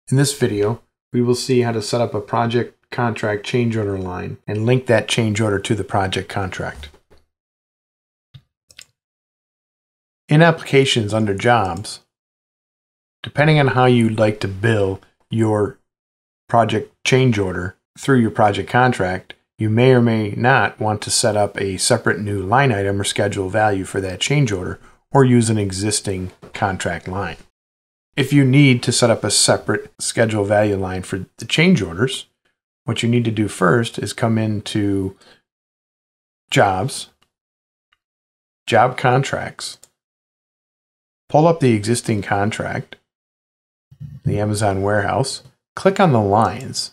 In this video, we will see how to set up a project contract change order line and link that change order to the project contract. In Applications under Jobs, depending on how you'd like to bill your project change order through your project contract, you may or may not want to set up a separate new line item or schedule value for that change order, or use an existing contract line. If you need to set up a separate schedule value line for the change orders, what you need to do first is come into Jobs, Job Contracts, pull up the existing contract, the Amazon warehouse, click on the lines,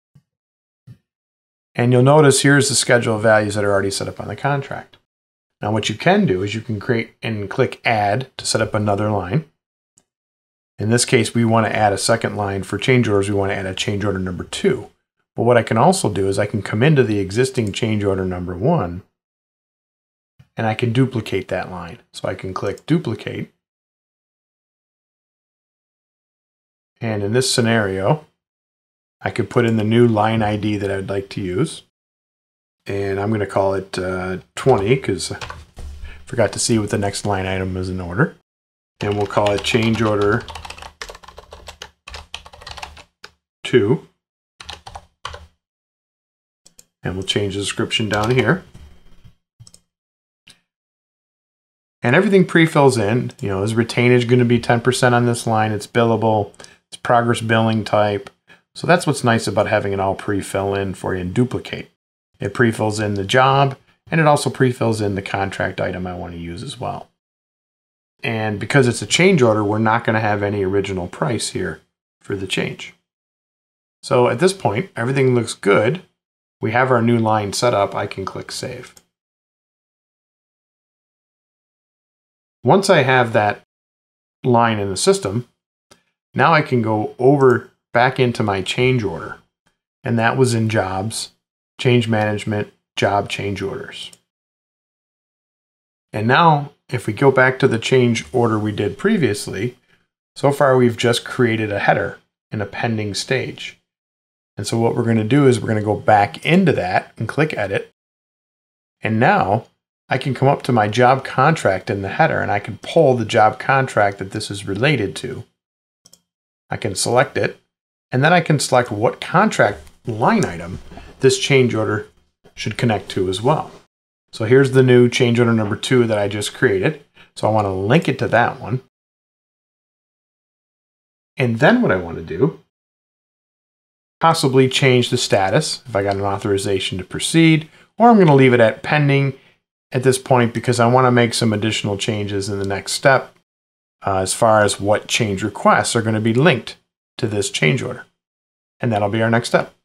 and you'll notice here's the schedule of values that are already set up on the contract. Now what you can do is you can create and click Add to set up another line. In this case, we want to add a second line for change orders. We want to add a change order number 2. But what I can also do is I can come into the existing change order number 1 and I can duplicate that line. So I can click Duplicate. And in this scenario, I could put in the new line ID that I'd like to use. And I'm going to call it 20 because I forgot to see what the next line item is in order. And we'll call it change order 2. And we'll change the description down here. And everything pre-fills in. You know, is retainage going to be 10% on this line? It's billable. It's progress billing type. So that's what's nice about having it all pre-fill in for you and duplicate. It pre-fills in the job, and it also pre-fills in the contract item I want to use as well. And because it's a change order, we're not going to have any original price here for the change. So at this point, everything looks good. We have our new line set up. I can click Save. Once I have that line in the system, now I can go over back into my change order. And that was in Jobs, Change Management, Job Change Orders. And now, if we go back to the change order we did previously, so far we've just created a header in a pending stage. And so what we're going to do is we're going to go back into that and click Edit. And now I can come up to my job contract in the header and I can pull the job contract that this is related to. I can select it, and then I can select what contract line item this change order should connect to as well. So here's the new change order number 2 that I just created. So I want to link it to that one. And then what I want to do, possibly change the status if I got an authorization to proceed, or I'm going to leave it at pending at this point because I want to make some additional changes in the next step as far as what change requests are going to be linked to this change order. And that'll be our next step.